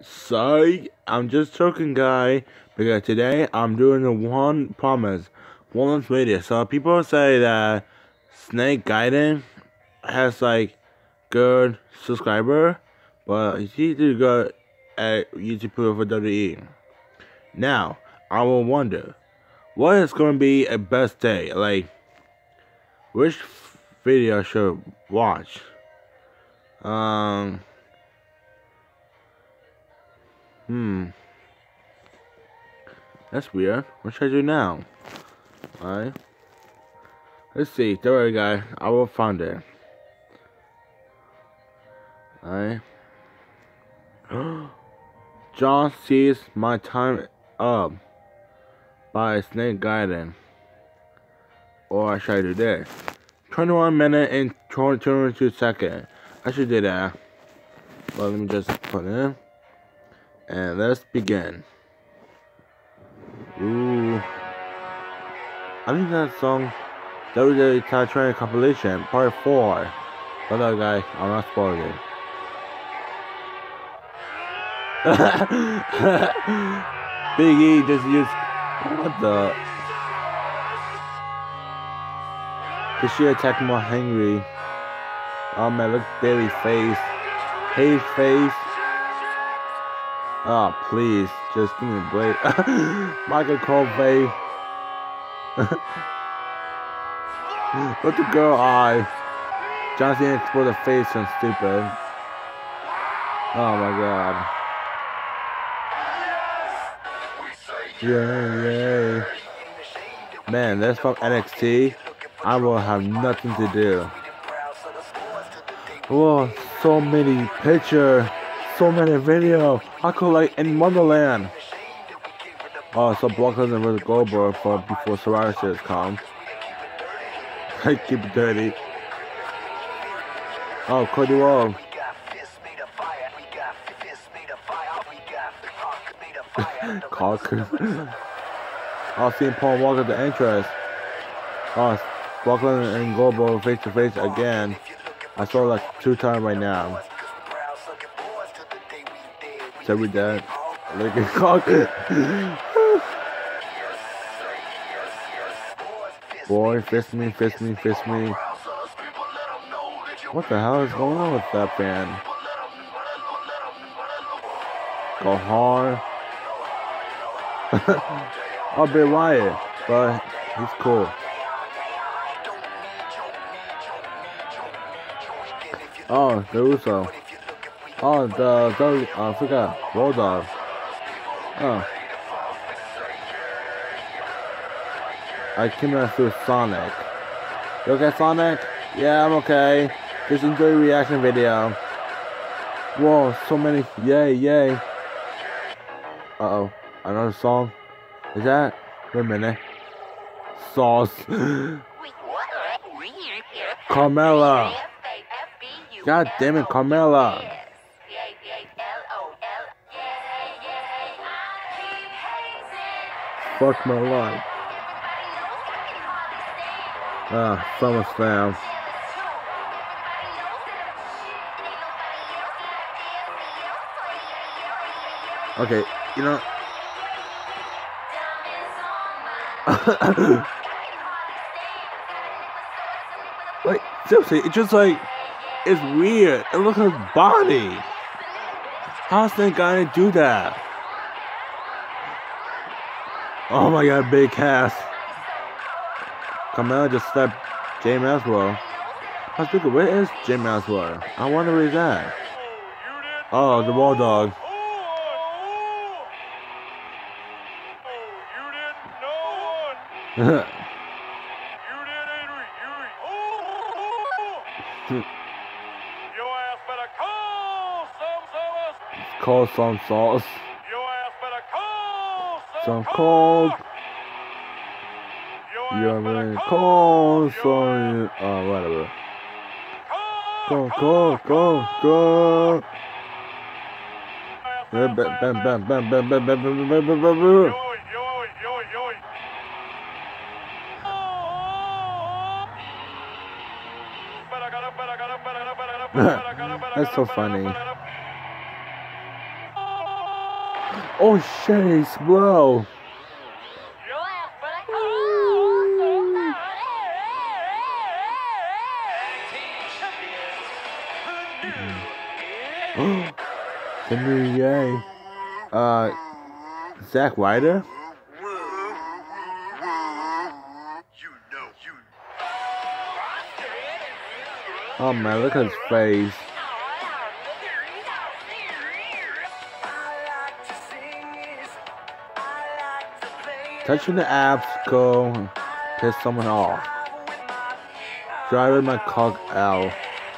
Sorry, I'm just joking, guy, because today I'm doing a one video. So people say that Snake Gaiden has like good subscriber, but he did good at YouTube for WWE. Now, I will wonder, what is going to be a best day? Like, which video I should watch? That's weird. What should I do now? Alright. Let's see. Don't worry, guy. I will find it. Alright. John sees my time up by Snake Gaiden. Or should I do this? 21 minutes and 22 seconds. I should do that. Well, let me just put it in. And let's begin. Ooh. I think that song WWE Titantron Compilation Part 4. But that guy, I'm not spoiling it. Big E just used what the? Cause she attacked more hungry. Oh man, look Bailey's face. Hayes' face. Oh please, just give me a break. Michael Cole face. Look the girl eye. John Cena explode the face and stupid. Oh my god. Yay. Man, that's from NXT. I will have nothing to do. Oh, so many pictures. So many videos. I could like in Wonderland. Oh, so Brock Lesnar versus Goldberg for before Survivor Series come. I keep it dirty. Oh, Cody Rhodes. Cock. I'll see Paul Walker at the entrance. Oh, Brock Lesnar and Goldberg face to face again. I saw it like 2 times right now. So we dead. Look at Cock. Boy, fist me, fist me, fist me. What the hell is going on with that fan? Go hard. I'll be Wyatt, but he's cool. Oh, the Uso. Oh, I forgot. Road Dogg. Oh. I came out through Sonic. You okay, Sonic? Yeah, I'm okay. Just enjoy the reaction video. Whoa, so many. Yay, yay. Uh-oh. Another song. Is that? Wait a minute. Sauce. Carmella. God damn it, Carmella. Fuck my life. SummerSlam. Okay, you know. Like, seriously, it's just like, it's weird. And look at his body. How's that guy do that? Oh my god, big cast. Carmella just slapped Jay Maswell. I was thinking, where is Jay Maswell? I wonder where he's at. Oh, the Raw Dog. Call some sauce. Some cold. You're really cold, so whatever. Go. Bam. That's so funny. Oh shit, he's blow. The new yay. Zack Ryder? Oh man, look at his face. Touching the obstacle, piss someone off. Driving my cock out.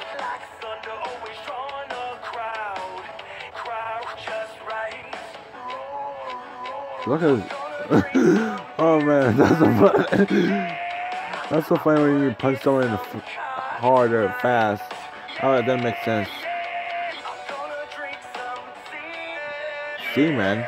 Look at his. Oh man, that's so funny. That's so funny when you punch someone in the hard or fast. Alright, that makes sense. See, man.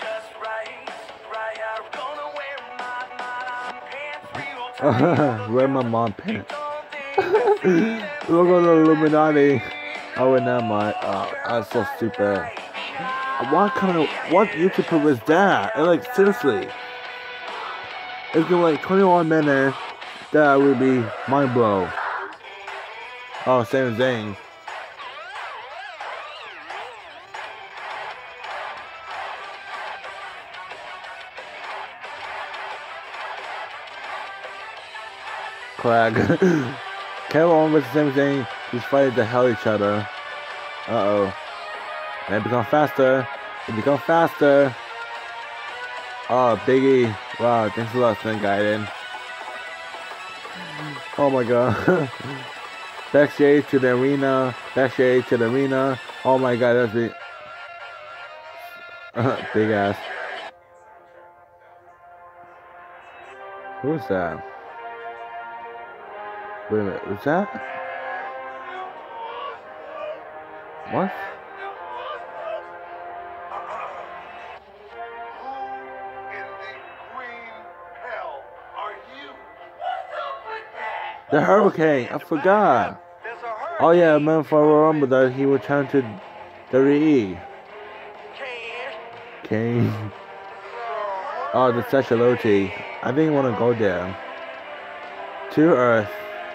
Wear my mom pants. Look at the Illuminati. Oh, and never mind. Oh, that's so stupid. What YouTuber was that? And like, seriously. It's been like 21 minutes. That would be mind blow. Oh, same thing. Craig. Kevin was the same thing. Just fighting the hell each other. Uh-oh. And it become faster. It become faster. Oh, Biggie. Wow, thanks a lot, Gaiden. Oh my god. Backstage to the arena. Backstage to the arena. Oh my god, that's big. Big ass. Who's that? Wait a minute, what's that? What? The Hurricane, I forgot. Oh yeah, I remember for a Rumble that he returned to WWE. Kane. Oh, the Sexuality. I didn't want to go there. To Earth.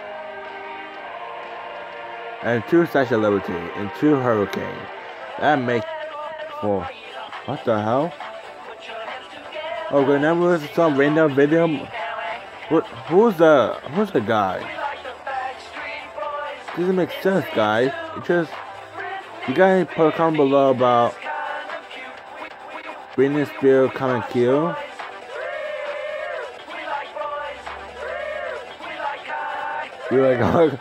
And 2 Sexuality and 2 Hurricane. That makes for what the hell? Okay, now listen to some random video. Who's the guy? Doesn't make sense, guys. It just you guys put a comment below about Britney Spears come and kill. You're like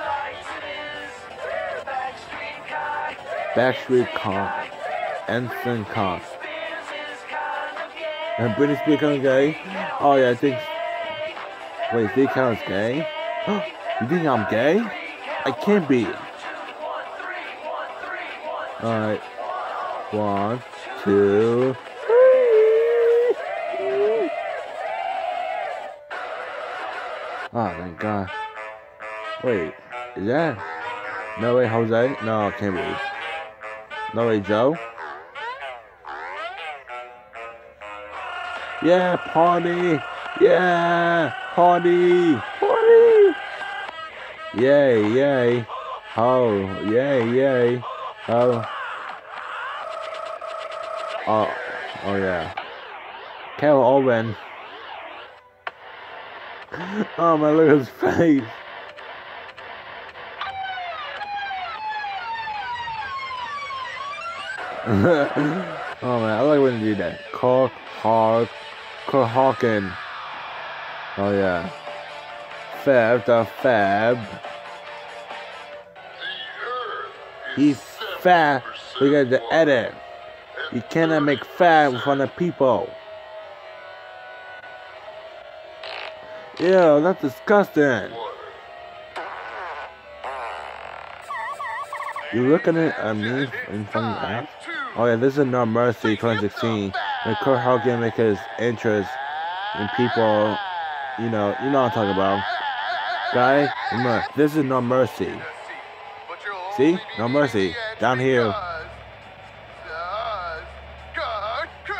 Backstreet Con, Ensign Con, and Britney Spears coming gay. Oh yeah, I think. Wait, they count as gay? You think I'm gay? I can't be. Alright. 1, 2, 3. Oh, thank God. Wait, is that? No way, Jose? No, it can't be. No way, Joe? Yeah, party! Yeah! Party! Party! Yay, yay. Oh, yay, yay. Oh. Oh, oh yeah. Kevin Owen. Oh man, look at his face. Oh man, I like when you do that. Cork Hawkin. Oh yeah. Fab the Fab. He's fat. We got the edit. You cannot make fat in front of people. Ew, that's disgusting. You looking at me in front of that? Oh yeah, this is No Mercy 2016. When Kurt Hogan make his entrance in people, you know what I'm talking about. Guy, remember, this is No Mercy. See? No Mercy. Down here.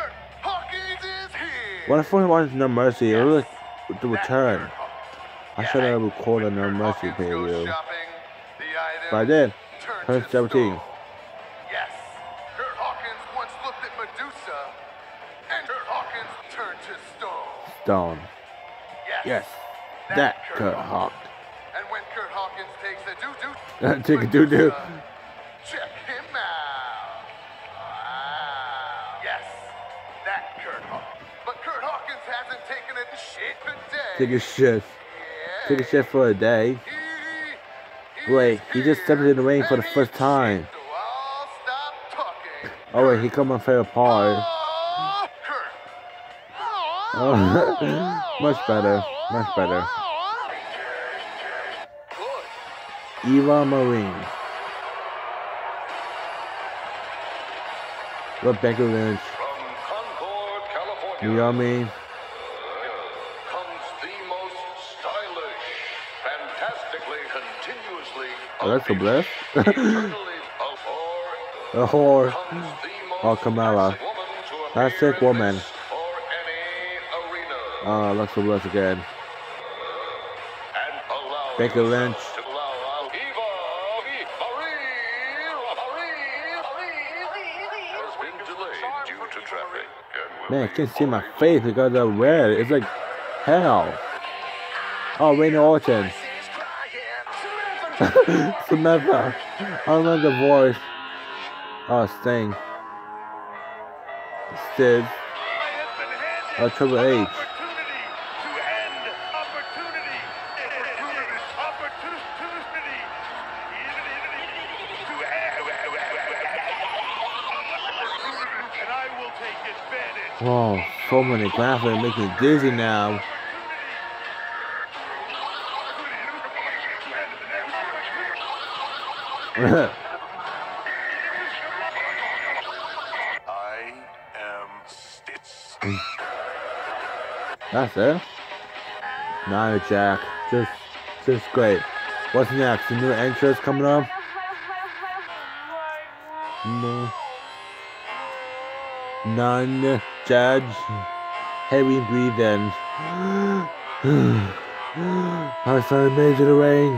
When I first watched No Mercy, it was like the return. I should have recorded a No Mercy preview. But I did. 2017. Yes. Kurt Hawkins once looked at Medusa, and Kurt Hawkins turned to stone. Stone. Yes. That Kurt Hawk. And when Kurt Hawkins takes a doo-doo, Take a doo-doo. Check him out. Wow. Yes. That Kurt Hawkins. But Kurt Hawkins hasn't taken a shit today. Take a shit. Yeah. Take a shit for a day. Wait, he just stepped in the ring for the first time. So I'll stop talking. Oh wait, he come my favorite part. Oh, Kurt. Oh, much better. Much better. Eva Marine. Rebecca Lynch. From Concord, California. You know what I mean? Comes the most stylish, fantastically, continuously. Alexa Bliss? eternally A whore. comes the most Oh, Kamala. classic woman to appear Classic in woman. this or any arena. Oh, Alexa Bliss again. And allow Becky Lynch. to allow Eva Marie has been delayed due to traffic. And will Man, I be can't see my fully face because of red. It's like hell. Oh, Rainy Orton. Samantha. I remember the voice. Oh, Sting. Sid. Oh, Triple H. Whoa, so many graphics make me dizzy now. I am Stitch. That's it? Nah, Jack. Just great. What's next? The new entrance coming up? No. None. Judge. Heavy breathing. I saw Major the Ring.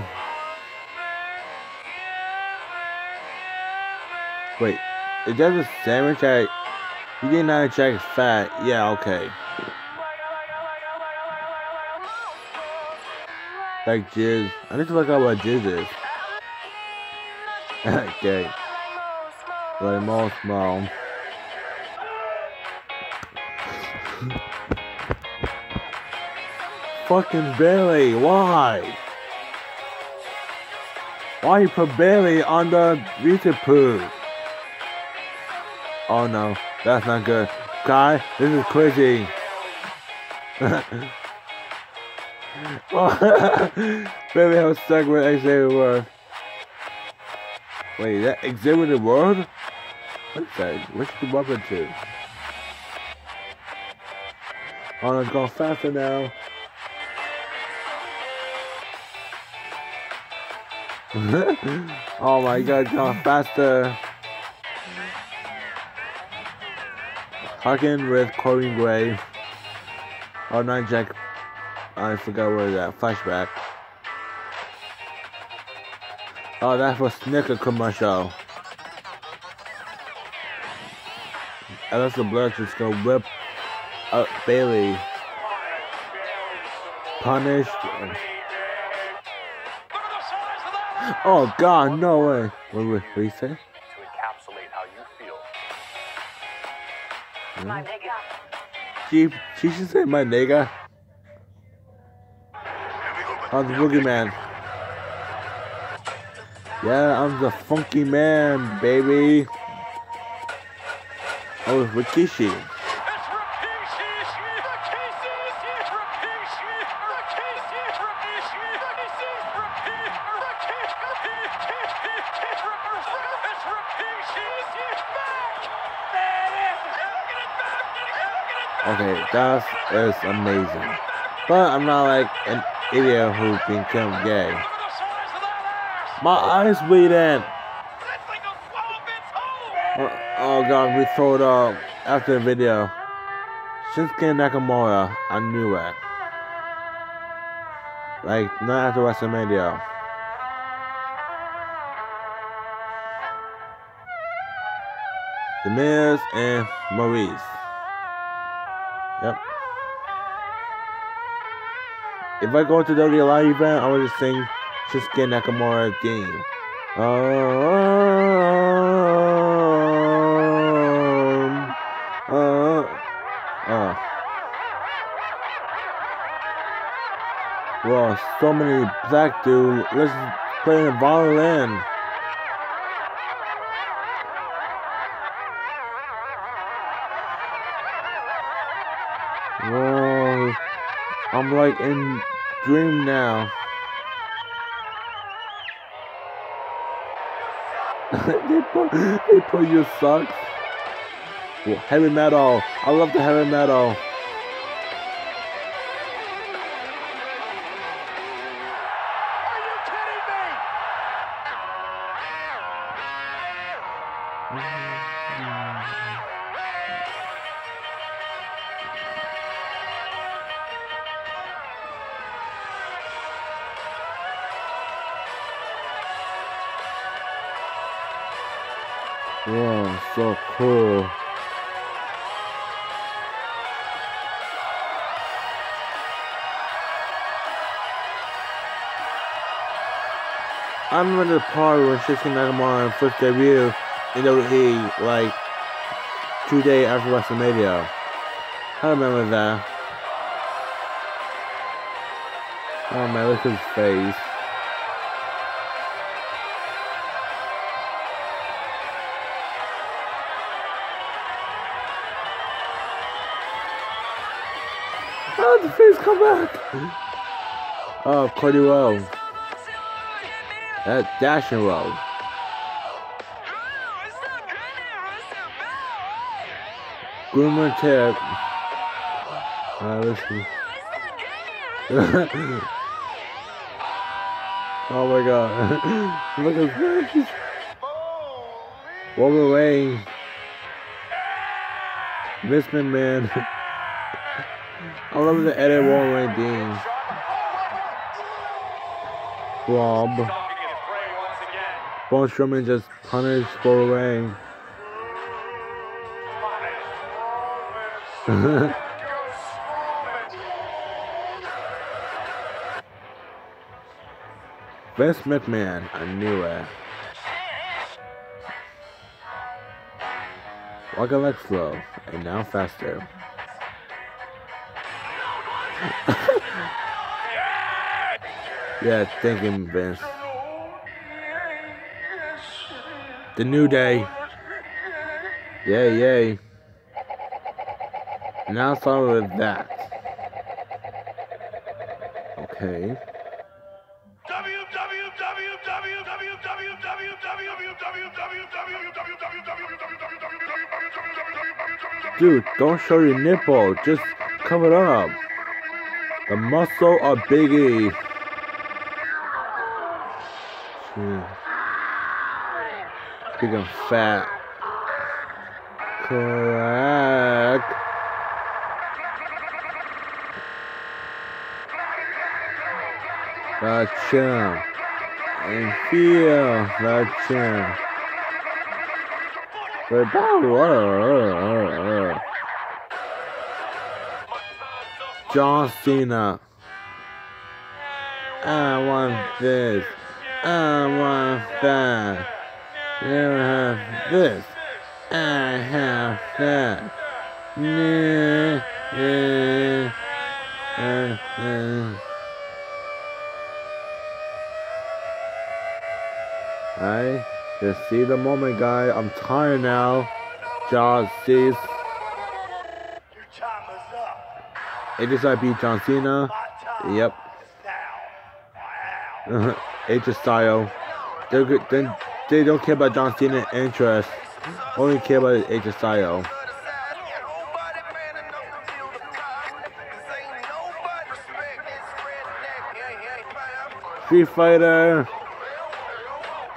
Wait, is that the sandwich I... You did not check fat. Yeah, okay. Like jizz. I need to look up what jizz is. Okay. Like most small. Fucking Bailey, why? Why you put Bailey on the YTP? Oh no, that's not good. Guy, this is crazy. Bailey, I was stuck with Exhibit World. Wait, that Exhibit World? What's that? What's the weapon to? Oh, it's going faster now. Oh my god, it's going faster. Hugging with Corey Gray. Oh, not Jack. I forgot what that flashback. Oh, that's for Snicker commercial. Alexa Bliss is gonna whip up Bailey. Punished. Oh god, no way. What do you say? To encapsulate how you feel. My nigga. She should say my nigga. I'm the boogeyman. Yeah, I'm the funky man, baby. Oh, it's Rikishi. Okay, that is amazing. But I'm not like an idiot who became gay. My eyes bleeding. Oh god, we throw it up after the video. Shinsuke Nakamura, I knew it. Like, not after WrestleMania. The Miz and Maurice. Yep. If I go to the WWE live event, I would just sing Shinsuke Nakamura theme. Well, so many black dudes. Let's play the violin. Whoa, I'm like in dream now. they put you sucks. Well, heavy metal. I love the heavy metal. Whoa, so cool. I remember the part when Shinsuke Nakamura first debuted in WWE, like 2 days after WrestleMania. I remember that. Oh man, look at his face. How did the face come back? Oh, Cody Rhodes. That dashing roll. Groomer tip. Listen. Oh my god. Look at this. Walk away. Miss Man. I love the edit Wolverine theme. Rob. Braun Strowman just punished Wolverine. Vince McMahon, I knew it. Walk a leg slow, and now faster. Yeah, thank you, Vince. The New Day. Yay, yay. Now start with that. Okay. Dude, don't show your nipple. Just cover it up. The muscle of Biggie. Big and fat. Correct. The chin. And feel the chin. John Cena. I want this. I want that. You have this. I have that. I just see the moment, guy. I'm tired now. John sees. Your time is up. It just I beat John Cena. Yep. AJ Styles. They don't care about John Cena's interest. Only care about AJ Styles. Street Fighter.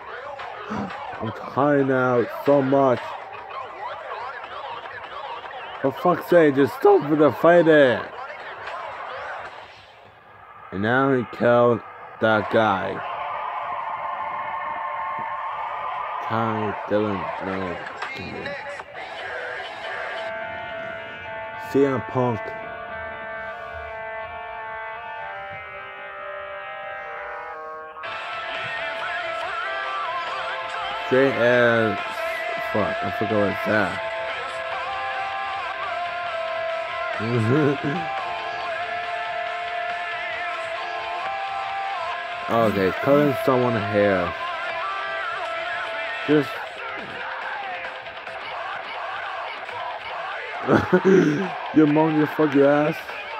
I'm tired now so much. For fuck's sake, just stop with the fighting. And now he killed that guy. Ty Dillon, no. CM Punk. Straight as fuck, I forgot what's that. Okay, cutting someone's hair. Just your mom just fuck your ass.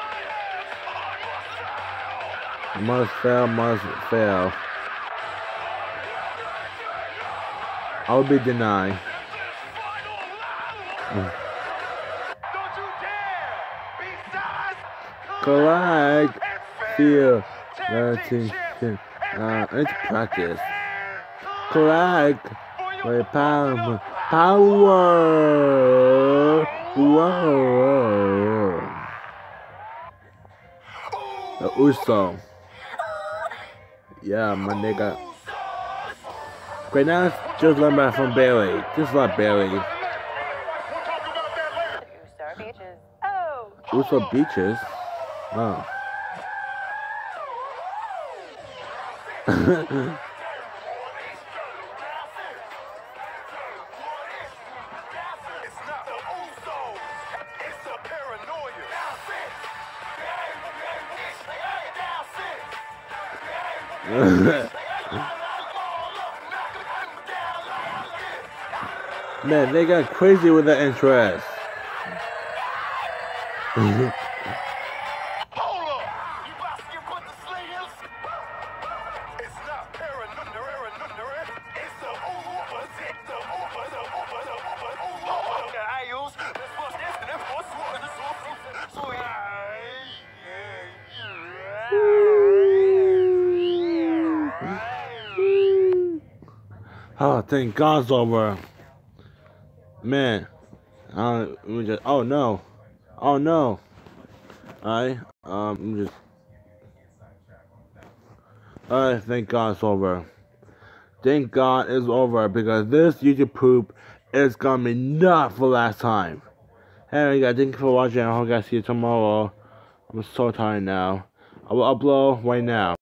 Must fail, must fail. I'll be denied. Correct. Fear. It's practice. Correct. Wait, power. Power. Whoa. The Uso. Yeah, my nigga. Great, now it's just learn back from Bailey. Just like Bailey. Uso Beaches? Oh. Man, they got crazy with the interest. Oh, thank God it's over. Man, we just, oh no. Alright, alright, thank God it's over. Thank God it's over, because this YouTube poop is gonna be not for last time. Hey guys, thank you for watching. I hope you guys see you tomorrow. I'm so tired now. I will upload right now.